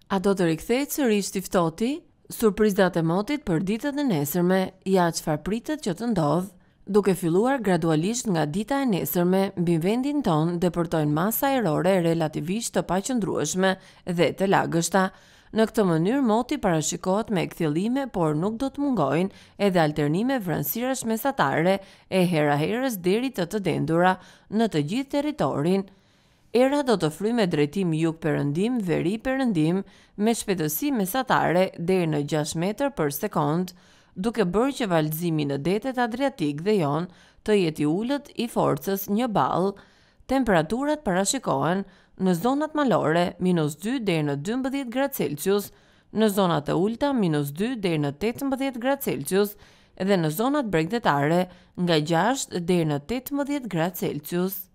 A do të rikthehet sërish ftohti? Surprizat e motit për ditën e nesërme, ja çfarë pritet që të ndodhë. Duke filluar gradualisht nga dita e nesërme, mbi vendin tonë depërtojnë masa ajrore relativisht të paqëndrueshme dhe të lagështa. Në këtë mënyrë moti parashikohet me kthjellime, por nuk do të mungojnë edhe alternime vranësirash mesatare e hera-herës deri të dendura në të gjithë territorin. Era do të fryjë me drejtim jug-perëndim, veri-perëndim, me shpejtësi mesatare deri në 6 metër për sekond, duke bërë që valëzimi në detet Adriatik dhe Jon të jetë i ulët i forcës 1 Temperaturat parashikohen në zonat malore -2 deri në 12 gradë Celsius, në zonat e ulta -2 deri në 18 gradë Celsius dhe në zonat bregdetare nga 6 deri në 18 gradë Celsius.